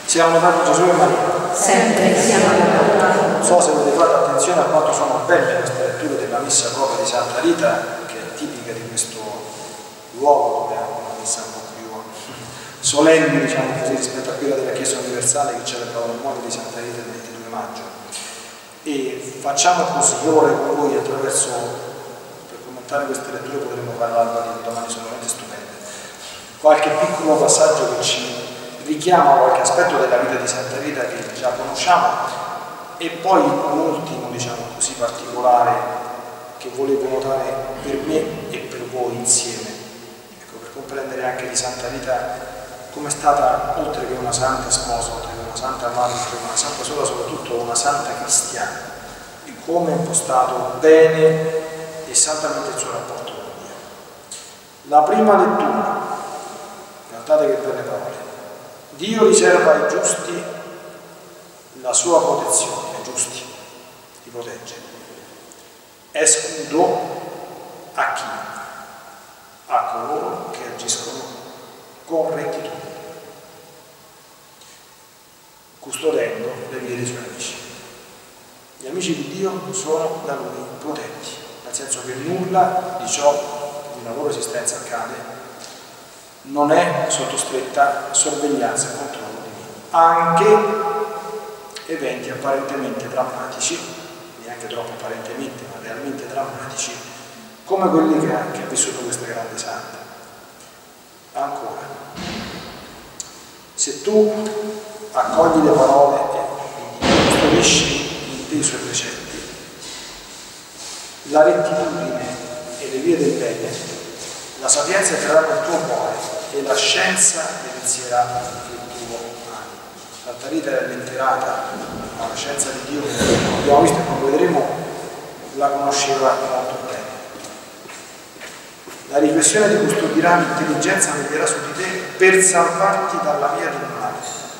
Siamo lodati Gesù e Maria. Sempre siamo lodati. Non so se avete fatto attenzione a quanto sono belle queste letture della messa propria di Santa Rita, che è tipica di questo luogo dove è una messa un po' più solenne, diciamo così, rispetto a quella della Chiesa universale che celebra la memoria di Santa Rita il 22 maggio. E facciamo così, io vorrei con voi attraverso, per commentare queste letture potremo parlare domani, sono veramente stupende, qualche piccolo passaggio che ci richiama qualche aspetto della vita di Santa Rita che già conosciamo, e poi un ultimo, diciamo così, particolare che volevo notare per me e per voi insieme, ecco, per comprendere anche di Santa Rita come è stata, oltre che una santa sposa, oltre che una santa madre, oltre che una santa sorella, soprattutto una santa cristiana, e come ha impostato bene e santamente il suo rapporto con Dio. La prima lettura, guardate che belle parole: Dio riserva ai giusti la sua protezione, ai giusti li protegge. È scudo a chi? A coloro che agiscono con rettitudine, custodendo le vie dei suoi amici. Gli amici di Dio sono da Lui protetti, nel senso che nulla di ciò che nella loro esistenza accade non è sotto stretta sorveglianza e controllo divino. Anche eventi apparentemente drammatici, neanche troppo apparentemente, ma realmente drammatici, come quelli che ha vissuto questa grande santa. Ancora, se tu accogli le parole e custodisci in te i suoi precetti, la rettitudine e le vie del bene, la sapienza entrerà nel tuo cuore e la scienza delizierà il tuo animo. Santa Rita è letterata, ma la scienza di Dio, come abbiamo visto e come vedremo, la conosceva molto bene. La riflessione ti custodirà, l'intelligenza veglierà su di te per salvarti dalla via del male,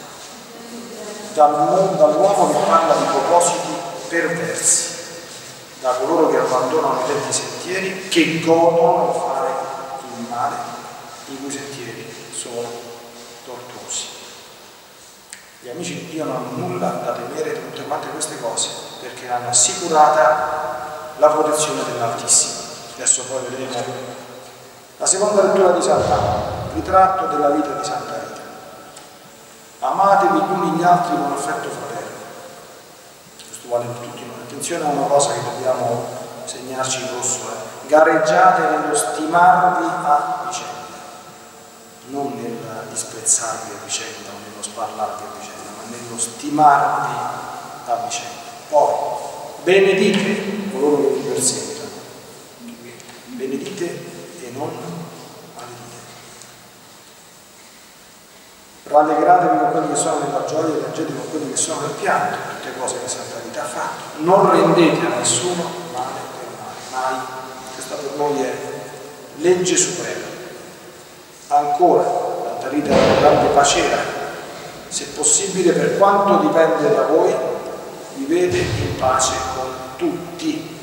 dall'uomo che parla di propositi perversi, da coloro che abbandonano i retti sentieri, che godono di fare il male, i cui sentieri sono tortuosi. Gli amici di Dio non hanno nulla da temere di tutte quante queste cose, perché hanno assicurata la protezione dell'Altissimo. Adesso poi vedremo la seconda lettura di Sant'Anna, ritratto della vita di Santa Rita. Amatevi gli uni gli altri con affetto fraterno. Questo vale per tutti noi. Attenzione a una cosa che dobbiamo segnarci in rosso: gareggiate nello stimarvi a vicenda, non nel disprezzarvi a vicenda o nello sparlarvi a vicenda, ma nello stimarvi a vicenda. Poi benedite coloro che vi perseguitano, benedite e non maledite. Rallegratevi con quelli che sono nella gioia e piangete con quelli che sono nel pianto, tutte cose che Santa Rita ha fatto. Non rendete a nessuno male per male, mai. Questa per noi è legge suprema. Ancora, Santa Rita è una grande pacera: se possibile, per quanto dipende da voi, vivete in pace con tutti,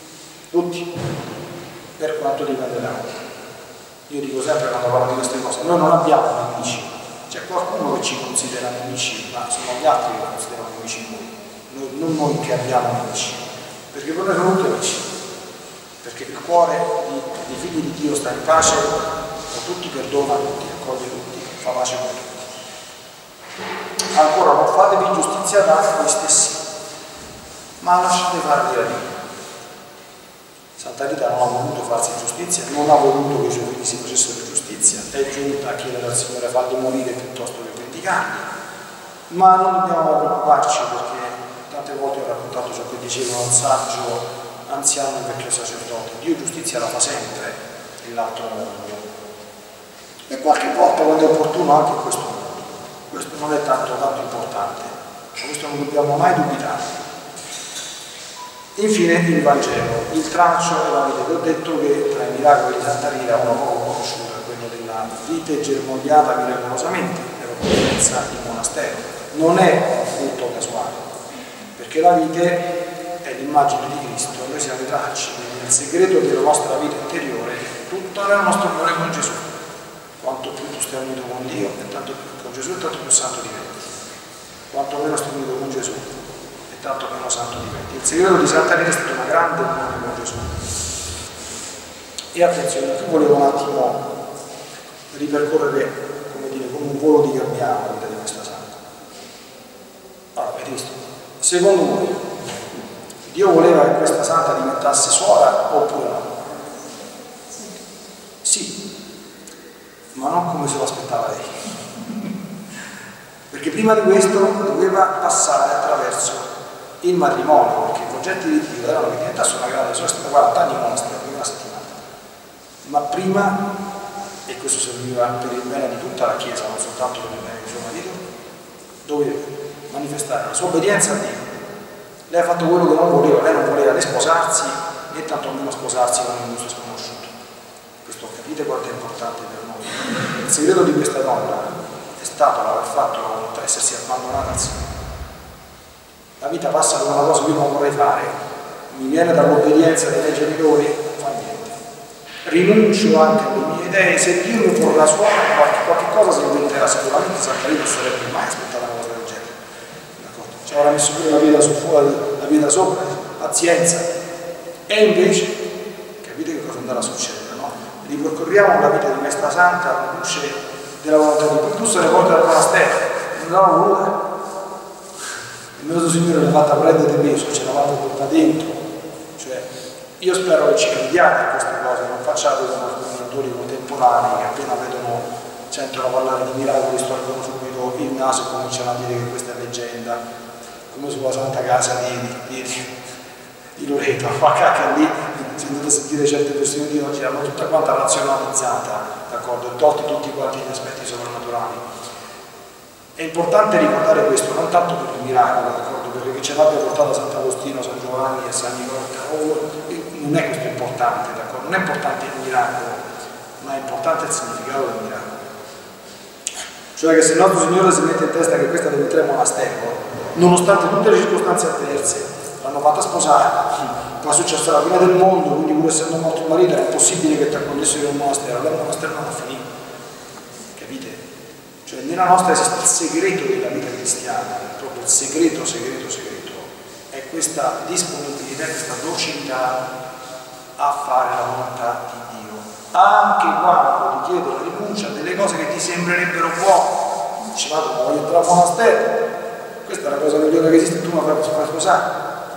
per quanto dipende da noi. Io dico sempre, quando parlo di queste cose, noi non abbiamo nemici, c'è qualcuno che ci considera nemici, ma sono gli altri che considerano nemici noi, non noi che abbiamo nemici, perché per noi sono tutti amici, perché il cuore dei figli di Dio sta in pace con tutti, perdona tutti, accoglie tutti, fa pace con tutti. Ancora, non fatevi giustizia da voi stessi, ma lasciate farvi la vita. Santa Rita non ha voluto farsi giustizia, non ha voluto che i suoi figli si facessero giustizia, è giunta a chiedere al Signore: falli morire piuttosto che vendicarli. Ma non dobbiamo preoccuparci, perché tante volte ho raccontato ciò che diceva un saggio anziano e vecchio sacerdote: Dio giustizia la fa sempre nell'altro mondo, e qualche volta, quando è opportuno, anche in questo mondo. Questo non è tanto importante, ma questo non dobbiamo mai dubitare. Infine il Vangelo, il traccio e la vita. Vi ho detto che tra i miracoli di Santa Rita uno poco conosciuto è quello della vite germogliata miracolosamente nella presenza in monastero. Non è un frutto casuale, perché la vite è l'immagine di Cristo, noi siamo i tracci, nel segreto della nostra vita interiore, tutto nel nostro cuore con Gesù. Quanto più tu stai unito con Dio, e tanto più con Gesù, e tanto più santo diventi. quanto meno stai unito con Gesù e tanto meno santo diventi. Il segreto di Santa Rita è stata una grande unione con Gesù. E attenzione, qui volevo un attimo ripercorrere, come dire, come un volo di Gabbiano la vita di questa santa. Allora, avete visto? Secondo voi, Dio voleva che questa santa diventasse suora oppure no? Sì, ma non come se lo aspettava lei. Perché prima di questo doveva passare attraverso il matrimonio, perché i progetti di Dio erano che diventasse una grande suora, stata 40 anni in monastero, in una settimana. Ma prima, e questo serviva per il bene di tutta la Chiesa, non soltanto per il bene di suo marito, doveva manifestare la sua obbedienza a Dio. Lei ha fatto quello che non voleva, lei non voleva né sposarsi né tantomeno sposarsi con un giusto sconosciuto. Questo capite quanto è importante per noi. Il segreto di questa donna è stato l'aver fatto la volontà, essersi abbandonata al Signore. La vita passa per una cosa che io non vorrei fare, mi viene dall'obbedienza dei miei genitori, fa niente. Rinuncio anche alle mie idee, se Dio mi vorrà suonare qualche cosa si inventerà sicuramente. Santa Rita sarebbe mai aspettata una cosa del genere. Ci avrà messo pure la vita su fuori, la vita sopra, pazienza. E invece, capite che cosa andrà a succedere, no? Ripercorriamo la vita di questa santa alla luce della volontà di Dio. Tu se ne porti dal monastero, non l'hanno voluta. Il nostro Signore l'ha fatta prendere peso, ce l'ha fatta portare dentro. Cioè, io spero che ci crediate a queste cose, non facciate come alcuni autori contemporanei che appena vedono, sentono parlare di miracoli, storcono subito il naso e cominciano a dire che questa è leggenda. Come sulla Santa Casa di Loreto, ma cacca lì, se andate a sentire certe persone di oggi, hanno tutta quanta razionalizzata, d'accordo, e tolti tutti quanti gli aspetti soprannaturali. È importante ricordare questo, non tanto per il miracolo, d'accordo, perché ce l'abbia portato Sant'Agostino, San Giovanni e San Nicola, non è questo importante, d'accordo? Non è importante il miracolo, ma è importante il significato del miracolo. Cioè che se il nostro Signore si mette in testa che questa diventerà un monastero, nonostante tutte le circostanze avverse, l'hanno fatta sposare, poi è successa la fine del mondo, quindi pur essendo morto il marito era impossibile che ti accogliessero in un monastero, allora il monastero non ha finito. Capite? Cioè nella nostra esiste il segreto della vita cristiana, proprio il segreto, è questa disponibilità, questa docilità a fare la volontà di Dio, anche quando ti chiede la rinuncia a delle cose che ti sembrerebbero buone. Dici, ma voglio entrare al monastero, questa è la cosa migliore che esiste, tu mi fai sposare.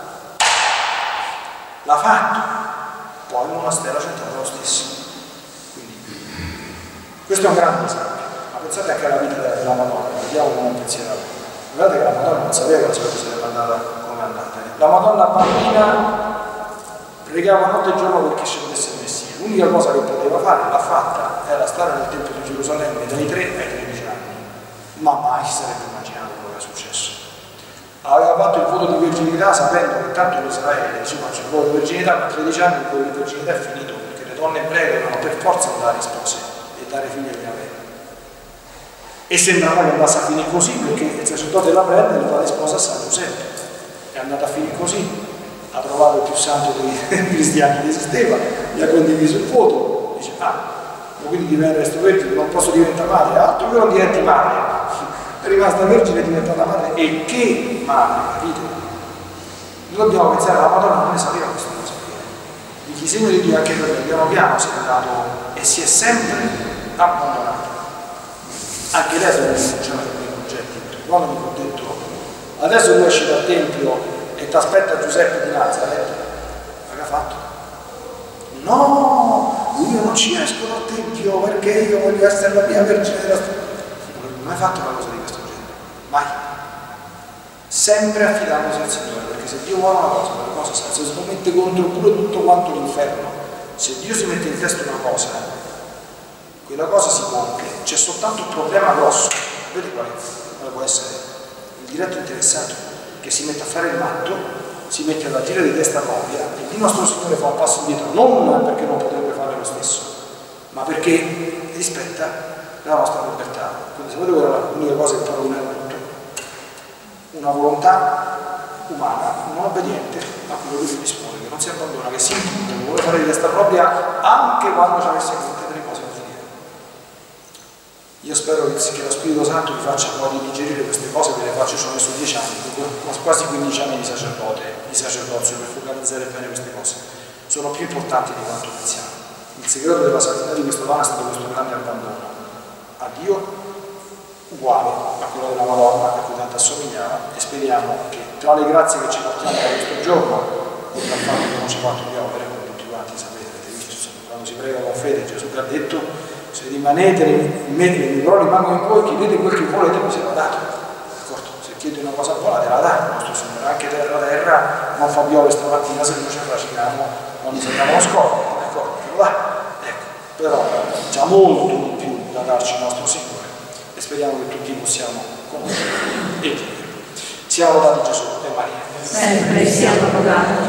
L'ha fatto, poi il monastero c'è entrato lo stesso. Quindi, questo è un grande esempio, ma pensate anche alla vita della Madonna, vediamo come un pensiero. Guardate che la Madonna non sapeva che la sua vita sarebbe andata come è andata. La Madonna bambina pregava notte e giorno perché scendesse il Messia. L'unica cosa che poteva fare, l'ha fatta, era stare nel Tempio di Gerusalemme dai 3 ai 13 anni, ma mai si sarebbe immaginato quello che è successo. Aveva fatto il voto di virginità sapendo che tanto in Israele ci faccio il voto di virginità, ma a 13 anni il voto di virginità è finito, perché le donne ebree devono per forza andare in spose e dare figli a Yahweh. E sembrava che andasse a finire così, perché il sacerdote la prende e lo fa di sposa a San Giuseppe. È andata a finire così, ha trovato il più santo dei cristiani che esisteva, gli ha condiviso il voto, dice, quindi diventa questo vergine, non posso diventare madre, altro che non diventi madre. È rimasta vergine, è diventata madre, e che madre, capite? Noi dobbiamo pensare alla Madonna, non ne sapeva questa cosa. Il disegno di Dio anche per lei, piano piano si è andato e si è sempre abbandonato. Anche lei deve rinunciare a quei progetti, perché quando mi ho detto, adesso tu esci dal Tempio e ti aspetta Giuseppe di Nazareth, ma che ha fatto? No, io non ci esco dal Tempio perché io voglio essere la mia vergine della storia. Non ho mai fatto una cosa di questo genere, mai. Sempre affidandosi al Signore, perché se Dio vuole una cosa, quella cosa se si mette contro pure tutto quanto l'inferno. Se Dio si mette in testa una cosa, quella cosa si compie. C'è soltanto un problema grosso, vedete quale può essere? Il diretto interessato, che si mette a fare il matto, si mette ad agire di testa propria, e il nostro Signore fa un passo indietro, non perché non potrebbe fare lo stesso, ma perché rispetta la nostra libertà. Quindi sapete qual è l'unica cosa che parla tutto? Una volontà umana, non obbediente a quello che si dispone, che non si abbandona, che si impone, che vuole fare di testa propria anche quando ci avesse in mente delle cose da finire. Io spero che lo Spirito Santo vi faccia poi digerire queste cose, ve le faccio, ci ho messo 10 anni, quasi 15 anni di sacerdozio per focalizzare bene queste cose. Sono più importanti di quanto pensiamo. Il segreto della santità di questa donna è stato questo grande abbandono a Dio, uguale a quello della Madonna, a cui tanto assomigliava, e speriamo che tra le grazie che ci portiamo da questo giorno, oltre al fatto che non ci ha fatto piovere, come tutti quanti sapete, avete visto, insomma, quando si prega con fede Gesù che ha detto: se rimanete in me, le mie parole rimangono in voi, chiedete quel che volete, vi sarà dato. D'accordo? Se chiedi una cosa buona te la dà il nostro Signore, anche terra non fa piovere stamattina, se noi ci affrascichiamo non ci andiamo a scorrere, d'accordo? Te lo dà. Ecco, però c'è molto di più da darci il nostro Signore e speriamo che tutti possiamo conoscere e chiedere. Siamo lodati Gesù e Maria. Sempre siamo lodati.